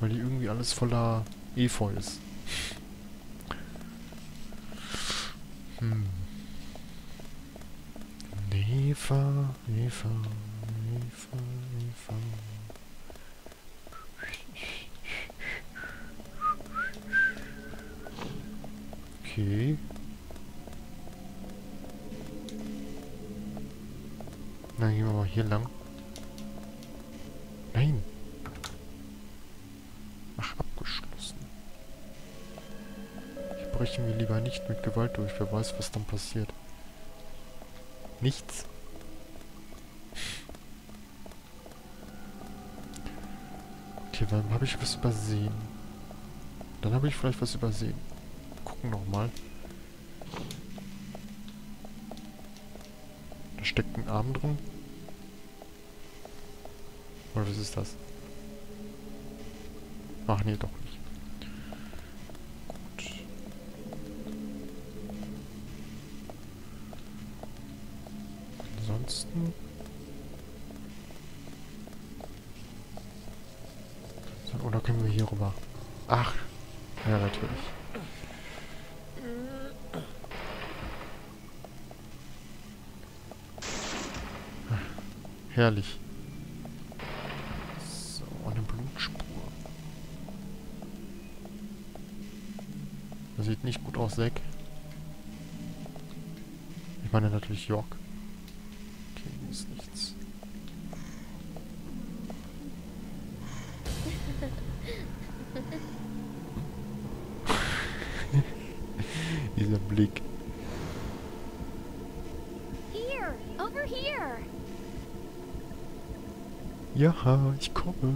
Weil die irgendwie alles voller Efeu ist. Eva, Eva, Eva, Eva. Okay. Dann gehen wir mal hier lang. Nein. Ach, abgeschlossen. Hier brechen wir lieber nicht mit Gewalt durch. Wer weiß, was dann passiert. Nichts. Okay, dann habe ich was übersehen. Dann habe ich vielleicht was übersehen. Gucken nochmal. Da steckt ein Arm drin. Oder was ist das? Ach nee, doch nicht. Gut. Ansonsten... So, oder können wir hier rüber? Ach, ja natürlich. Herrlich. So, eine Blutspur. Das sieht nicht gut aus, Zack. Ich meine natürlich York. Okay, hier ist nichts. Dieser Blick. Here, over here. Ja, ich komme.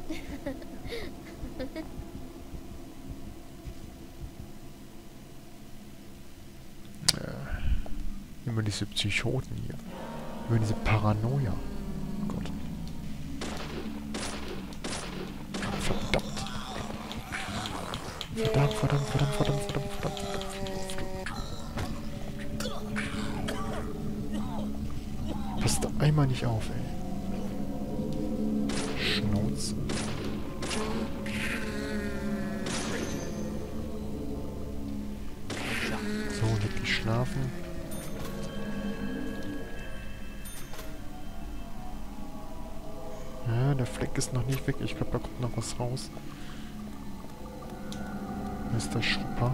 Immer diese Psychoten hier. Immer diese Paranoia. Oh Gott. Verdammt. Verdammt, verdammt, verdammt, verdammt, verdammt, verdammt. Passt einmal nicht auf, ey. Schnauze. So, leg dich schlafen. Ja, der Fleck ist noch nicht weg. Ich glaube, da kommt noch was raus. Wo ist der Schrupper?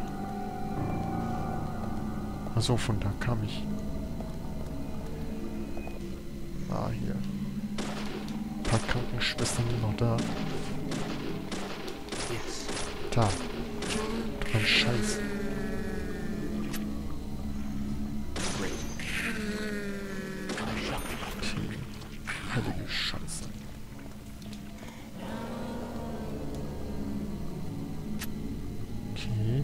Achso, von da kam ich. Ah, hier. Ein paar Krankenschwestern sind noch da. Da. Du ein Scheiß. Okay. Heilige Scheiße. Okay.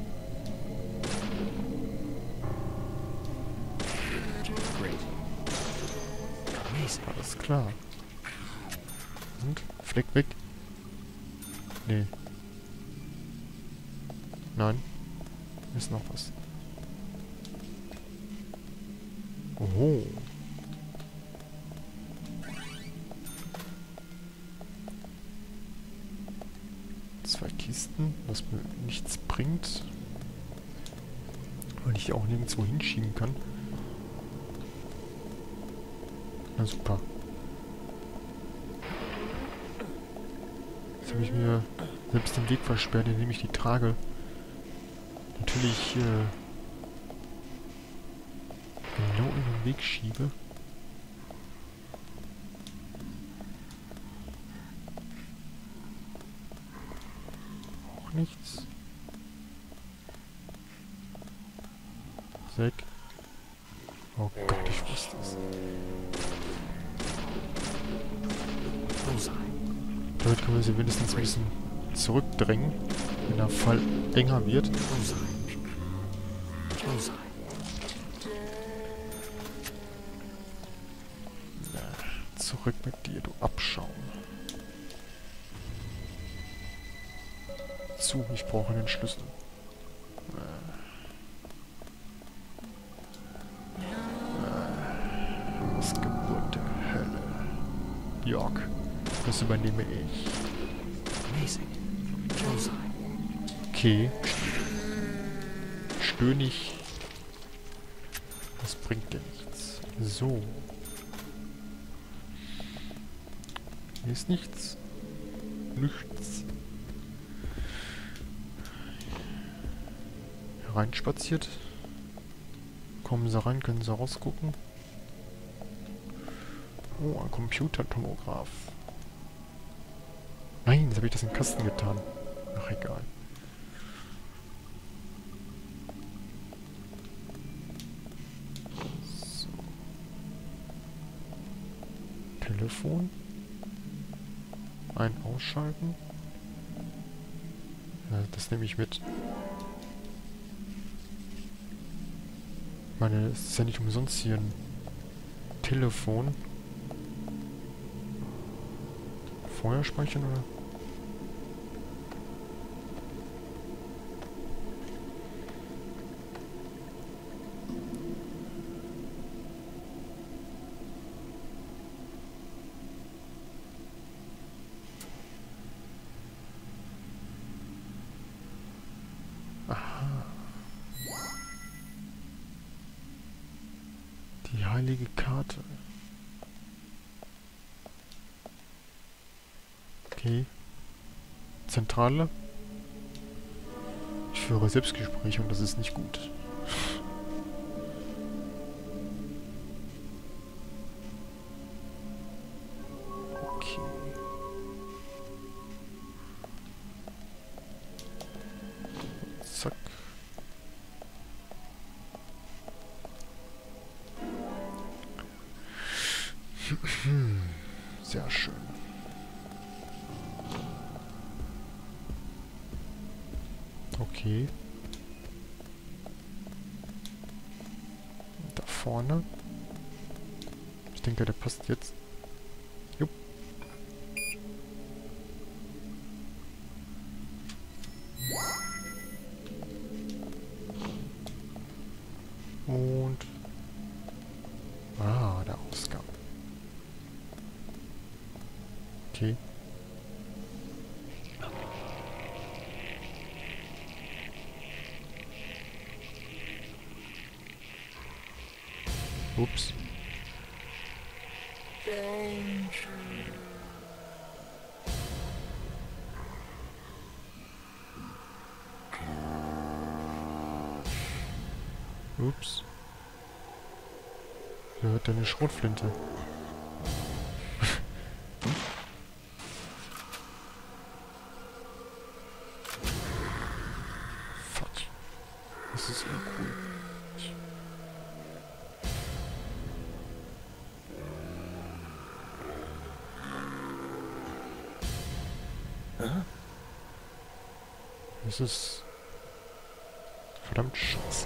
Alles klar. Und? Fleck weg? Nee. Nein. Ist noch was. Oho. Zwei Kisten, was mir nichts bringt. Weil ich die auch nirgendwo hinschieben kann. Na super. Jetzt habe ich mir selbst den Weg versperrt, indem ich die trage. Natürlich genau in den Weg schiebe. Auch nichts. Zack. Oh Gott, ich wusste es. Damit können wir sie wenigstens ein bisschen zurückdrängen, wenn der Fall enger wird. Zurück mit dir, du Abschaum. Ich brauche den Schlüssel. Ausgeburt der Hölle. York, das übernehme ich. Amazing. Okay. Stör nicht. Das bringt dir nichts. So. Hier ist nichts. Nichts. Reinspaziert. Kommen sie rein, können sie rausgucken. Oh, ein Computertomograph. Nein, jetzt habe ich das in den Kasten getan. Ach, egal. So. Telefon. Ein Ausschalten. Ja, das nehme ich mit. Ich meine, es ist ja nicht umsonst hier ein Telefon. Vorher speichern oder? Aha. Die heilige Karte. Okay. Zentrale. Ich führe Selbstgespräche und das ist nicht gut. Okay. Zack. Sehr schön. Okay. Da vorne. Ich denke, der passt jetzt. Jupp. Und... Ah, der Ausgang. Okay. Ups. Ups. Wer hört denn eine Schrotflinte? Fuck. Das ist uncool. Das ist verdammt scheiße.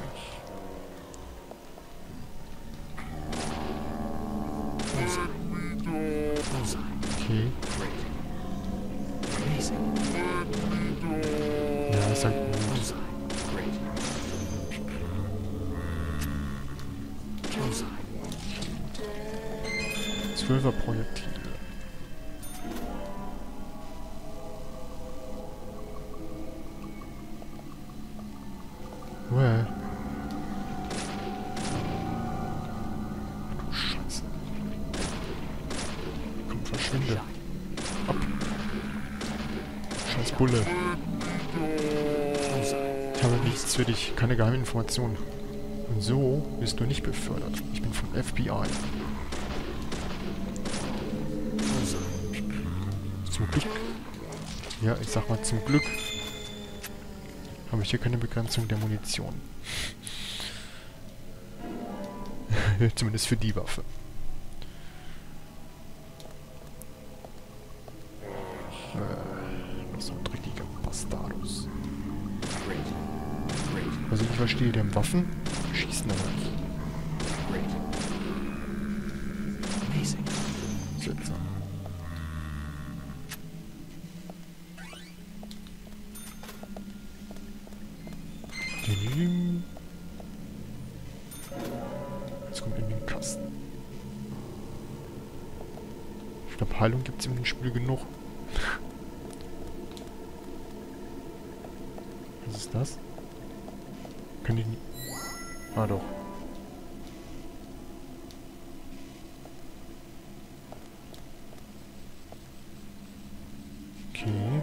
Okay. Ja, ist halt gut. 12er Projektile. Well. Ach du Scheiße. Komm, verschwinde. Ab. Scheiß Bulle. Ich habe nichts für dich, keine Geheiminformationen. Und so bist du nicht befördert. Ich bin vom FBI. Zum Glück. Ja, ich sag mal zum Glück. Habe ich hier keine Begrenzung der Munition. Zumindest für die Waffe. So ein dreckiger Bastardos. Was ich nicht verstehe, die haben Waffen, schießen aber nicht. Seltsam. Jetzt kommt in den Kasten. Ich glaube, Heilung gibt es im Spiel genug. Was ist das? Kann ich nicht... Ah, doch. Okay.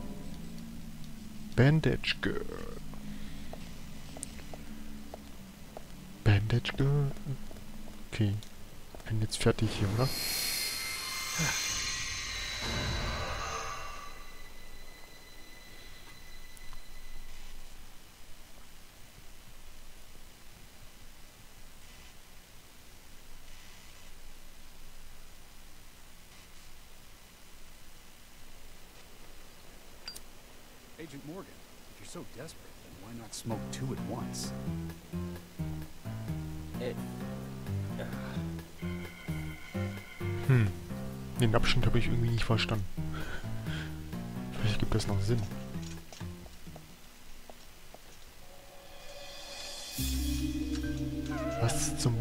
Bandage Girl. Bandage Girl. Okay. Bin jetzt fertig hier, oder? Agent Morgan, if you're so desperate, then why not smoke two at once? Den Abschnitt habe ich irgendwie nicht verstanden. Vielleicht gibt das noch Sinn. Was zum...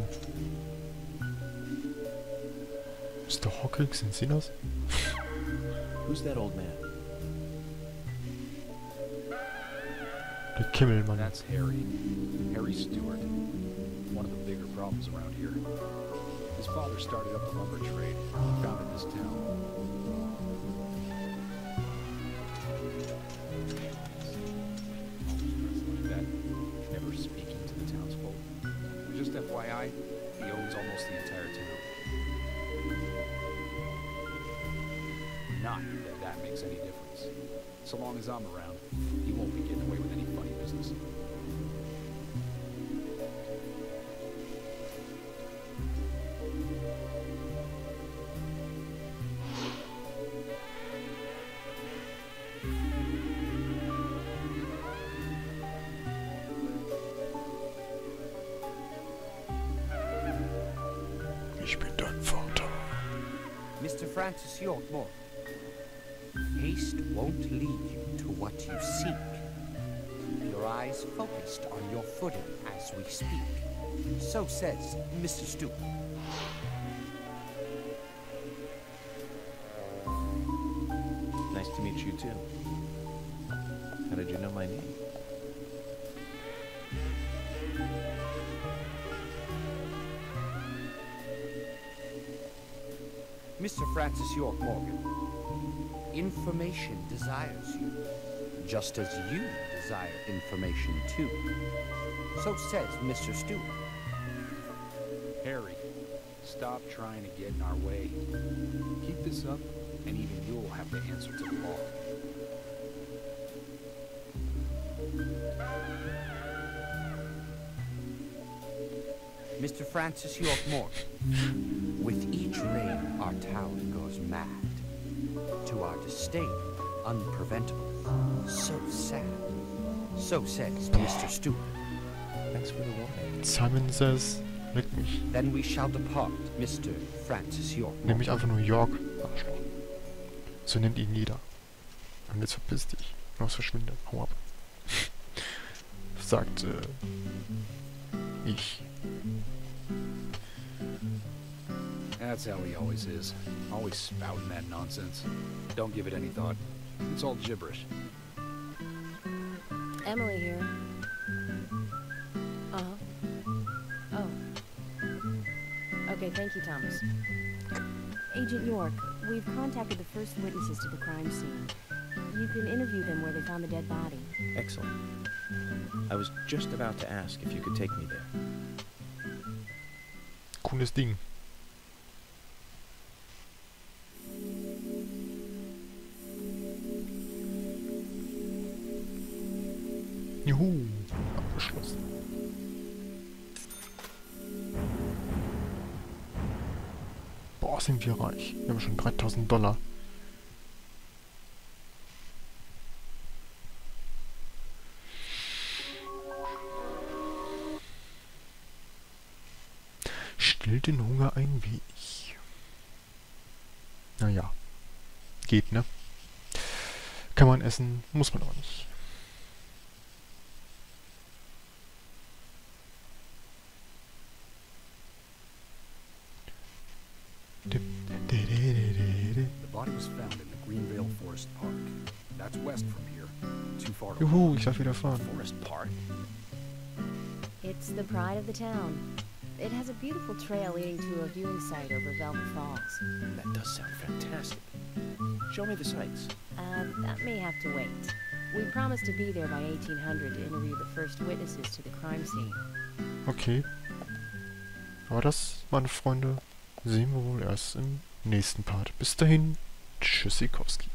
Mr. Hawkins, sind Sie das? Who's that old man? Der Kimmelmann. That's Harry. Harry Stewart. One of the bigger problems around here. His father started up the lumber trade. He founded this town. Like that, never speaking to the townsfolk. Just FYI, he owns almost the entire town. Not that that makes any difference. So long as I'm around, he won't be getting away with any funny business. Ich bin dein Vater. Mr. Francis York Morgan, haste won't lead you to what you seek. Your eyes focused on your footing as we speak. So says Mr. Stewart. Nice to meet you too. How did you know my name? Mr. Francis York Morgan, information desires you, just as you desire information too. So says Mr. Stewart. Harry, stop trying to get in our way. Keep this up, and even you'll have to answer to the law. Mr. Francis York Morgan, with each rain our town goes mad. To our disdain, unpreventable, so sad. So says Mr. Stewart. Thanks for the warning. Simon says, leck mich. Then we shall depart, Mr. Francis York Nenn mich Morgan. einfach nur York. Arschloch. So nennt ihn jeder. Und jetzt verpiss dich. Los, verschwinde. Hau ab. Sagt, ich. That's how he always is. Always spouting that nonsense. Don't give it any thought. It's all gibberish. Emily here. Uh-huh. Oh. Okay, thank you, Thomas. Agent York, we've contacted the first witnesses to the crime scene. You can interview them where they found the dead body. Excellent. I was just about to ask if you could take me there. Cooles Ding. Juhu. Abgeschlossen. Boah, sind wir reich. Wir haben schon $3000. Stillt den Hunger ein wenig. Naja. Geht, ne? Kann man essen, muss man aber nicht. The body was found in the Greenvale Forest Park. That's west from here. Too far to Juhu, ich darf wieder fahren. Forest Park. It's the pride of the town. It has a beautiful trail leading to a viewing site over Velvet Falls. That does sound fantastic. Show me the sights. That may have to wait. We promised to be there by 1800 to interview the first witnesses to the crime scene. Okay. Aber das, meine Freunde, sehen wir wohl erst im nächsten Part. Bis dahin, Tschüssikowski.